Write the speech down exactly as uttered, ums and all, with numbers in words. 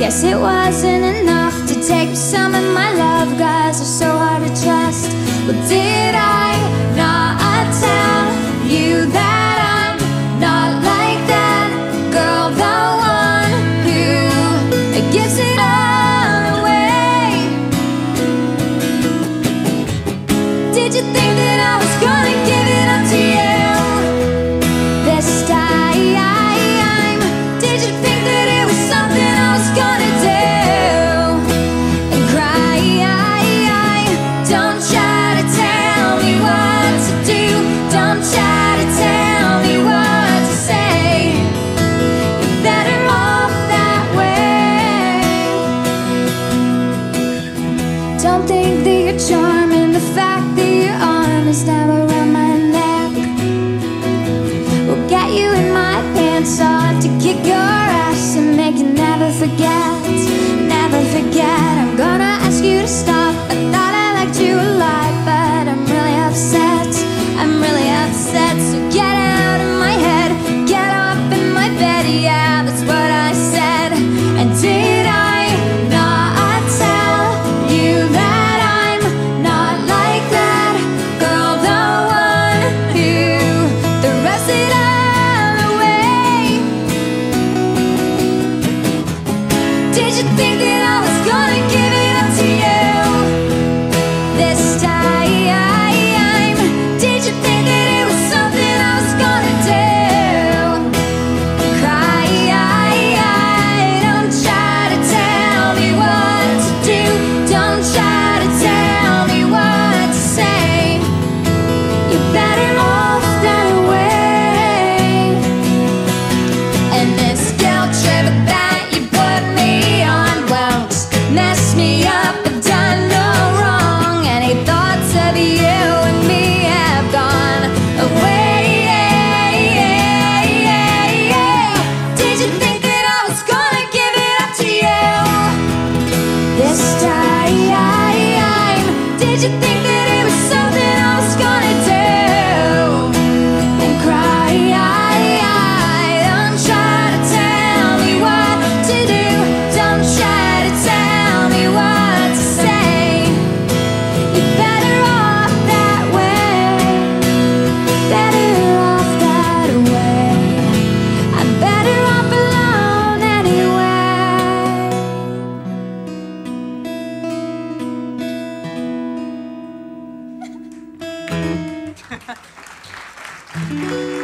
Guess it wasn't enough to take some of my love, 'cause they're so hard to trust. Well, did I not tell you that I'm not like that girl, the one who gives it all away? Did you think that I was gonna give it up to you this time? Did you think that it was something I was gonna do and cry? Don't try to tell me what to do. Don't try to tell me what to say. You're better off that way. Don't think that you're charming. The fact that your arm is now around my neck will get you in my pants on to kick your ass and make you never forget, never forget. I'm gonna ask you to stop. I thought I liked you a lot, but I'm really upset. I'm really upset. So get out of my head, get up in my bed. Yeah, that's what I said. And did I not tell you that I'm not like that girl, the one who the rest it all away? Did you think that I was gonna give it up to you this time? Did you think that it was something I was gonna do? Cry. Don't try to tell me what to do. Don't try to tell me what to say. You're better off that way. And this guilt trip that you put me on, well, just messed me up and done no wrong. Any thoughts of you and me have gone away. Did you think that I was gonna give it up to you this time? Did you think that it was something I was gonna do and cry? Don't try to tell me what to do. Don't try to tell me what to say. You're better off that way. Better off that way. I'm better off alone anyway.